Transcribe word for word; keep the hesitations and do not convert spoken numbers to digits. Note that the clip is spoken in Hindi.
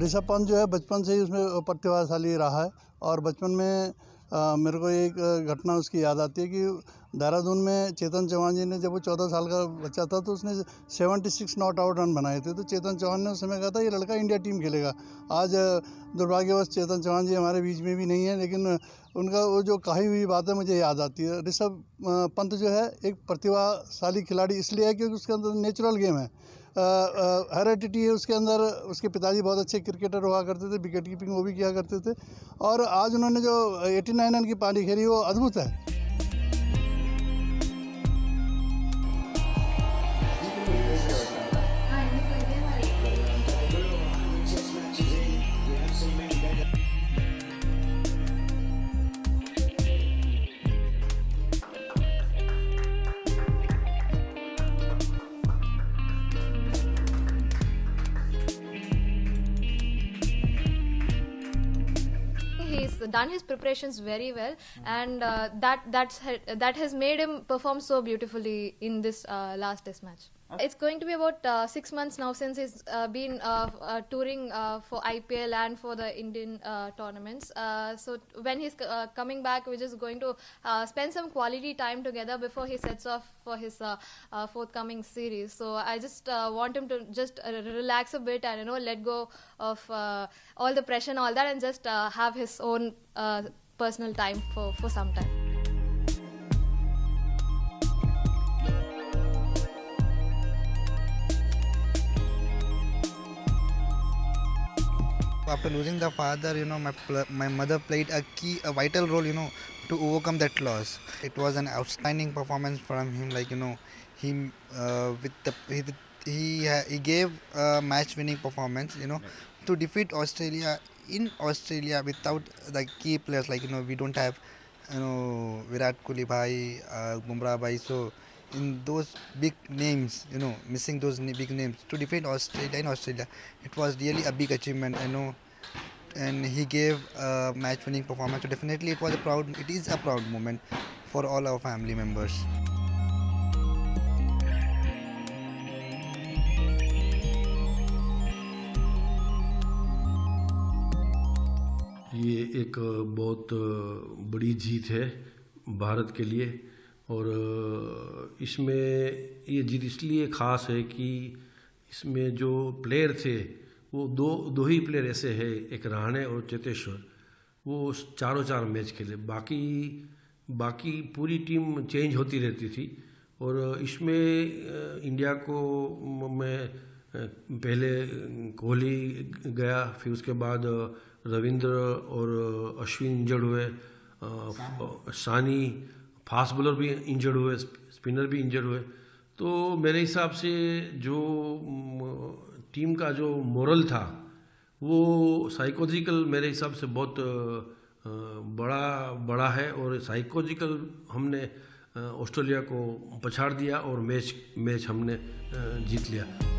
ऋषभ पंत जो है बचपन से ही उसमें प्रतिभाशाली रहा है और बचपन में आ, मेरे को एक घटना उसकी याद आती है कि देहरादून में चेतन चौहान जी ने जब वो चौदह साल का बच्चा था तो उसने छिहत्तर नॉट आउट रन बनाए थे। तो चेतन चौहान ने उस समय कहा था ये लड़का इंडिया टीम खेलेगा। आज दुर्भाग्यवश चेतन चौहान जी हमारे बीच में भी नहीं है, लेकिन उनका वो जो कही हुई बात है मुझे याद आती है। ऋषभ पंत जो है एक प्रतिभाशाली खिलाड़ी इसलिए है क्योंकि उसके अंदर नेचुरल गेम है, हेरेडिटी है उसके अंदर। उसके पिताजी बहुत अच्छे क्रिकेटर हुआ करते थे, विकेट कीपिंग वो भी किया करते थे और आज उन्होंने जो नवासी रन की पारी खेली वो अद्भुत है। He's done his preparations very well, and uh, that that's that has made him perform so beautifully in this uh, last test match. It's going to be about uh, six months now since he's uh, been uh, uh, touring uh, for I P L and for the Indian uh, tournaments. Uh, so when he's uh, coming back, we're just going to uh, spend some quality time together before he sets off for his uh, uh, forthcoming series. So I just uh, want him to just uh, relax a bit and you know let go of uh, all the pressure and all that, and just uh, have his own uh, personal time for for some time. After losing the father, you know, my my mother played a key, a vital role, you know, to overcome that loss. It was an outstanding performance from him. Like you know, he uh, with the he, he he gave a match-winning performance. You know, to defeat Australia in Australia without the key players. Like you know, we don't have, you know, Virat Kohli bhai, uh, Bumrah bhai. So in those big names, you know, missing those big names to defeat Australia in Australia, it was really a big achievement, you know, and he gave a match-winning performance. So definitely, it was a proud, it is a proud moment for all our family members. ये एक बहुत बड़ी जीत है भारत के लिए और इसमें ये जीत इसलिए ख़ास है कि इसमें जो प्लेयर थे वो दो दो ही प्लेयर ऐसे हैं, एक रहाणे और चेतेश्वर, वो चारों चार मैच खेले। बाकी बाकी पूरी टीम चेंज होती रहती थी और इसमें इंडिया को मैं पहले कोहली गया, फिर उसके बाद रविंद्र और अश्विन इंजर्ड हुए, सानी फास्ट बॉलर भी इंजर्ड हुए, स्पिनर भी इंजर्ड हुए। तो मेरे हिसाब से जो टीम का जो मोरल था वो साइकोलॉजिकल मेरे हिसाब से बहुत बड़ा बड़ा है और साइकोलॉजिकल हमने ऑस्ट्रेलिया को पछाड़ दिया और मैच मैच हमने जीत लिया।